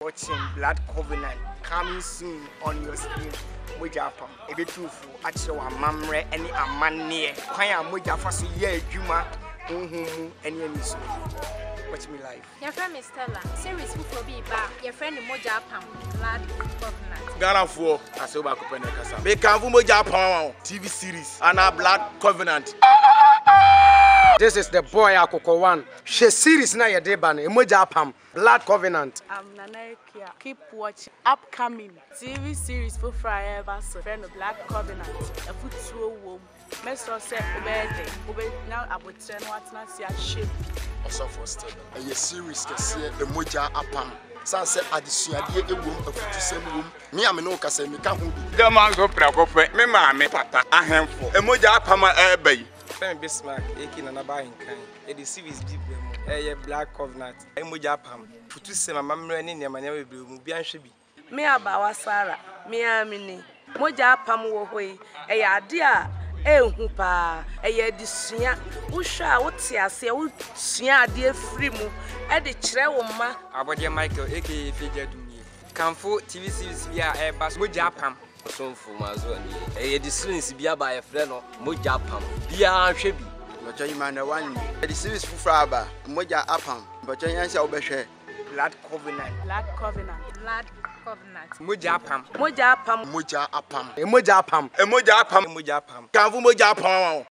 Watching Blood Covenant coming soon on your screen. Mojapam. A bit too full. Actually, a mamre any a man near. Quaya Mojafa so ye Juma. Any news. Watch me live. Your friend is Stella. Series will be back. Your friend Mojapam. Blood Covenant. Ghana for Asoba Copenhagen. Make a Mojapam TV series and a Blood Covenant. This is the boy Akoko one. She series na yedeban Mojapam Blood Covenant. I'm Nanakia. Keep watching upcoming TV series for Friday vs. Friend of Blood Covenant. A foot womb. Meso say obey now about 10 what na see a shape. Also for Stella. A series can see the Moja Apam. Sanse adisuade ewom afutusem wom me am no kasa me ka ho bi gama go prakope me ma me papa ahemfo emoja apama ebai Friend Bismarck, Eki Nana Bahinkan. The series deep them. Black Covenant. Emoja Pam. Putu sema mamre ni nyamanya bebre mu bia nhwe bi. Me abawa Sara, me amini. Mojapam wo hoi. Eya ade a ehu pa. Eya disua. Wo hwa wo te ase wo sua ade afiri mu. E de kire wo ma. Abode Michael aka Fija Dumie. Kamfo TV series bia bas Mojapam. Sonfo mazo ani the series bia ba friend no Mojapam bia hwe bi Moja Imana one the series fufra aba Moja Apam Moja yanse obehwe Blood Covenant. Blood Covenant. Blood Covenant. Mojapam. Mojapam. Moja Apam Mojapam. Moja Apam Mojapam. Kanfu Moja Apam